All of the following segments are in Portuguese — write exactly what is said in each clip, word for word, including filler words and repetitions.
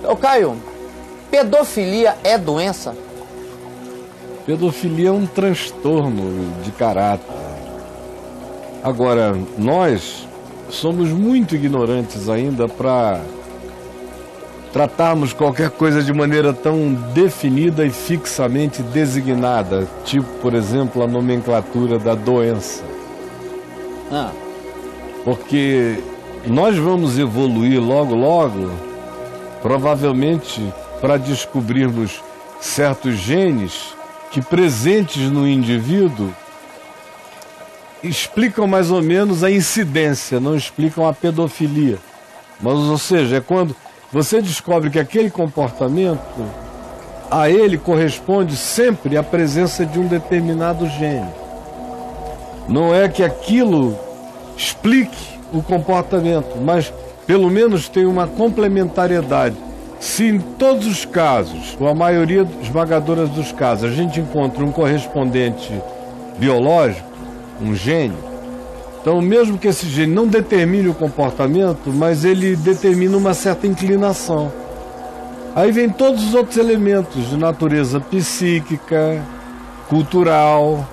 Ô Caio, pedofilia é doença? Pedofilia é um transtorno de caráter. Agora, nós somos muito ignorantes ainda para tratarmos qualquer coisa de maneira tão definida e fixamente designada, tipo, por exemplo, a nomenclatura da doença. Ah. Porque nós vamos evoluir logo, logo, provavelmente para descobrirmos certos genes que, presentes no indivíduo, explicam mais ou menos a incidência, não explicam a pedofilia. Mas, ou seja, é quando você descobre que aquele comportamento, a ele corresponde sempre a presença de um determinado gene. Não é que aquilo explique o comportamento, mas pelo menos tem uma complementariedade. Se em todos os casos, ou a maioria esmagadora dos casos, a gente encontra um correspondente biológico, um gene, então mesmo que esse gene não determine o comportamento, mas ele determina uma certa inclinação. Aí vem todos os outros elementos de natureza psíquica, cultural,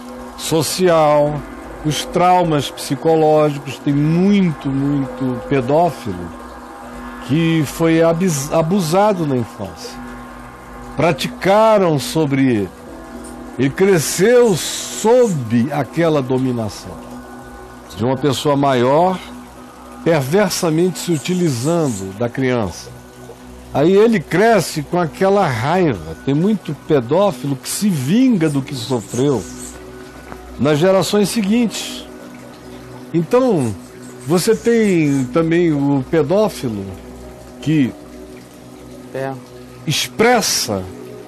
social, os traumas psicológicos. Tem muito, muito pedófilo que foi abusado na infância. Praticaram sobre ele. Ele cresceu sob aquela dominação de uma pessoa maior, perversamente se utilizando da criança. Aí ele cresce com aquela raiva. Tem muito pedófilo que se vinga do que sofreu nas gerações seguintes. Então, você tem também o pedófilo que é. expressa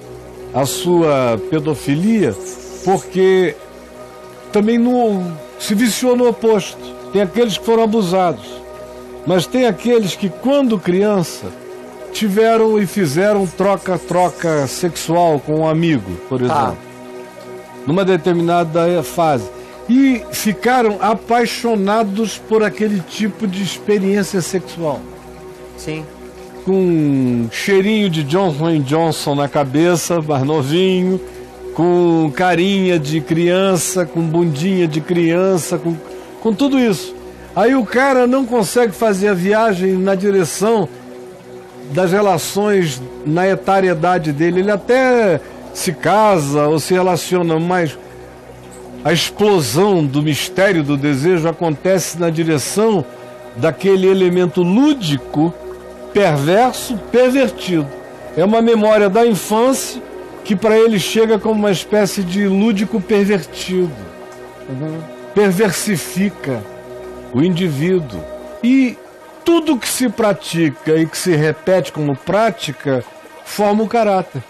a sua pedofilia porque também no, se viciou no oposto. Tem aqueles que foram abusados, mas tem aqueles que, quando criança, tiveram e fizeram troca-troca sexual com um amigo, por exemplo, ah. numa determinada fase, e ficaram apaixonados por aquele tipo de experiência sexual. Sim. Com um cheirinho de Johnson and Johnson na cabeça, mais novinho, com carinha de criança, com bundinha de criança, com, com tudo isso. Aí o cara não consegue fazer a viagem na direção das relações na etariedade dele. Ele até se casa ou se relaciona, mas a explosão do mistério do desejo acontece na direção daquele elemento lúdico, perverso, pervertido. É uma memória da infância que para ele chega como uma espécie de lúdico pervertido. Uhum. Perversifica o indivíduo. E tudo que se pratica e que se repete como prática forma o caráter.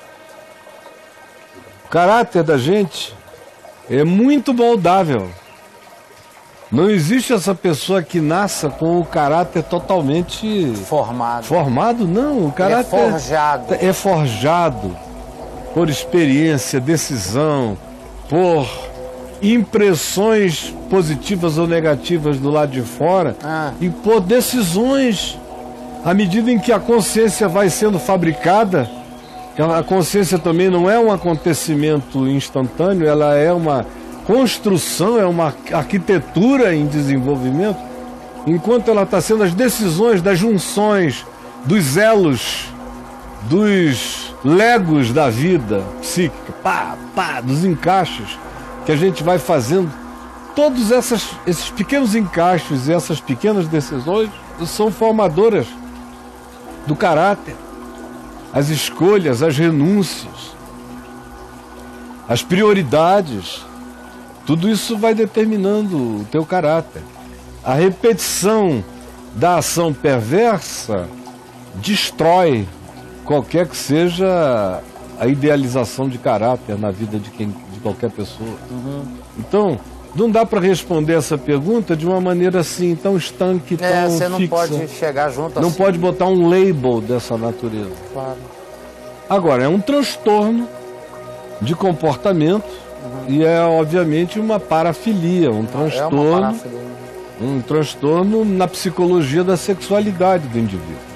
O caráter da gente é muito moldável. Não existe essa pessoa que nasça com o caráter totalmente formado. Formado, não. O caráter é forjado. É forjado por experiência, decisão, por impressões positivas ou negativas do lado de fora ah. e por decisões. À medida em que a consciência vai sendo fabricada, a consciência também não é um acontecimento instantâneo, ela é uma construção, é uma arquitetura em desenvolvimento. Enquanto ela está sendo as decisões das junções, dos elos, dos legos da vida psíquica, pá, pá, dos encaixes que a gente vai fazendo, todos essas, esses pequenos encaixes e essas pequenas decisões são formadoras do caráter. As escolhas, as renúncias, as prioridades, tudo isso vai determinando o teu caráter. A repetição da ação perversa destrói qualquer que seja a idealização de caráter na vida de, quem, de qualquer pessoa. Uhum. Então, não dá para responder essa pergunta de uma maneira assim, tão estanque, tão é, você não fixa. pode chegar junto Não assim. pode botar um label dessa natureza. Claro. Agora, é um transtorno de comportamento uhum. e é, obviamente, uma parafilia, um transtorno, é uma parafilia. um transtorno na psicologia da sexualidade do indivíduo.